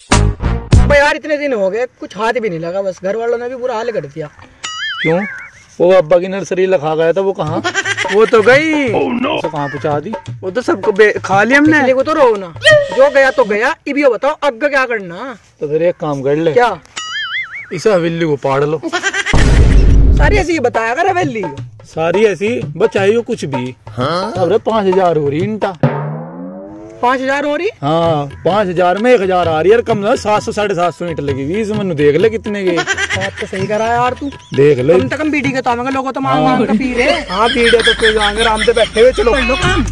भाई यार इतने दिन हो गए कुछ हाथ भी नहीं लगा, बस घर वालों ने भी बुरा हाल कर दिया। क्यों? वो अब्बा की नर्सरी लखा गया था, वो कहाँ? वो तो गई। तो कहाँ पहुँचा दी? वो तो सबको खा लिया हमने। पिछले को तो रो ना, जो गया तो गया। इबियो बताओ आगे क्या करना? तो फिर एक काम कर ले, क्या? इस हवेली को पाड़ लो। सारी ऐसी बताया कर हवेली सारी ऐसी बचाई हो कुछ भी। अब 5,000 हो रही इंटा। 5,000 हो रही? हाँ 5,000 में 1,000 आ रही है। कम 700 750 ईंट लगेगी इसमें। देख ले कितने के। बात तो सही करा यार तू। देख ले कम से कम बीड़ी के तो लोगों तो मांग मांग के पी रहे। हाँ पीड़े तो पे जाएंगे, आराम से बैठे हुए। चलो लो काम।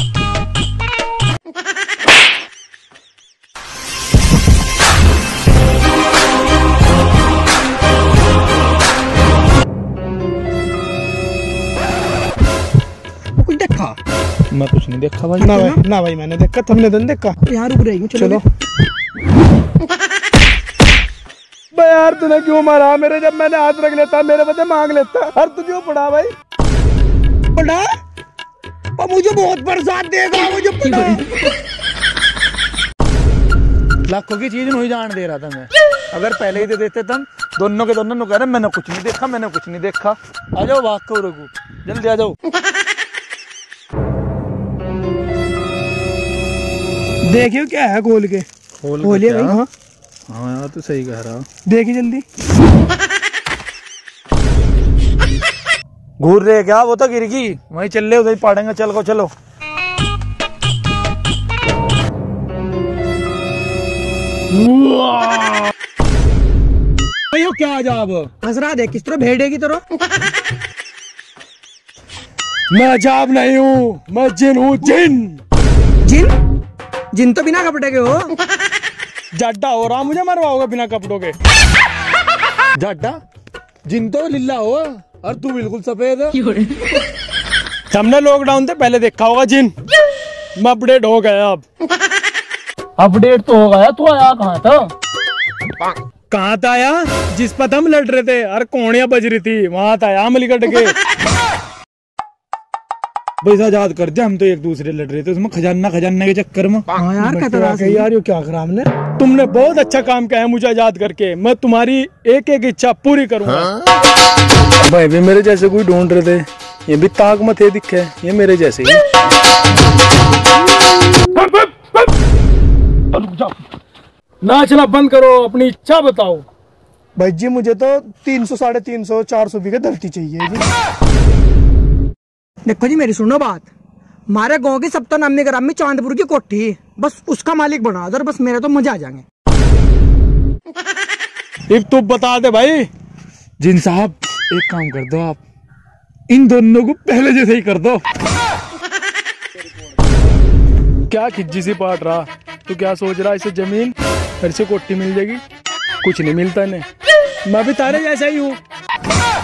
कुछ देखा? मैं कुछ नहीं देखा भाई। ना भाई मैंने देखा, तुमने तो नहीं देखा। यहाँ रुक रही हूँ, चलो। यार तूने क्यों मारा मेरे? जब मैंने हाथ रख लेता मेरे बदले मांग लेता। और तू क्यों पड़ा भाई? पड़ा? मुझे बहुत बरसात देगा, मुझे पड़ा। लाखों की चीज नहीं जान दे रहा था मैं। अगर पहले ही दे देते तुम दोनों के दोनों कह रहे मैंने कुछ नहीं देखा, मैंने कुछ नहीं देखा। आ जाओ भाग को रघु, जल्दी आ जाओ। देखियो क्या है खोल के। खोलिए भाई। हाँ हाँ यार तू सही कह रहा। देखिए जल्दी। घूर रहे क्या? वो तो गिर गई, वहीं चल रहे उधर ही पाड़ेंगे। चल को चलो। यो क्या अजाब हंस रहा? देख किस तरह भेड़े की तरह। मैं अजाब नहीं हूँ, मैं जिन हूँ। जिन जिन? जिन तो बिना कपड़े के हो। जड्डा हो रहा, मुझे मरवाओगे बिना कपड़ों के? जाडा जिन तो लिल्ला हो और तू बिल्कुल सफेद। हमने लॉकडाउन से पहले देखा होगा जिन। मैं अपडेट हो गया अब। अपडेट तो हो गया। तू आया कहाँ था? कहाँ था आया? जिस पर हम लड़ रहे थे और कोणियां बज रही थी वहां था आया अमलीगढ़ के। पैसा याद कर दे, हम तो एक दूसरे लड़ रहे थे उसमें खजाना के चक्कर में। हाँ यार यार ये क्या करा हमने? तुमने बहुत अच्छा काम किया है मुझे याद करके। मैं तुम्हारी एक एक इच्छा पूरी करूंगा। भाई भी मेरे जैसे कोई ढूंढ रहे थे, ये भी ताक मत है दिखे, ये मेरे जैसे ही। नाचना बंद करो, अपनी इच्छा बताओ। भाई जी मुझे तो 300 350 400 बीघे धरती चाहिए जी। देखो जी मेरी सुनो बात। हमारे गांव की सप्ता नामी ग्राम में चांदपुर की कोठी, बस उसका मालिक बना दो, बस मेरे तो मजा आ जाएंगे। एक तू बता दे भाई। जिन साहब एक काम कर दो, आप इन दोनों को पहले जैसे ही कर दो। क्या खिज्जी सी पाट रहा? तू क्या सोच रहा? इसे जमीन फिर से कोठी मिल जाएगी? कुछ नहीं मिलता इन्हें। मैं भी तारे जैसा ही हूँ।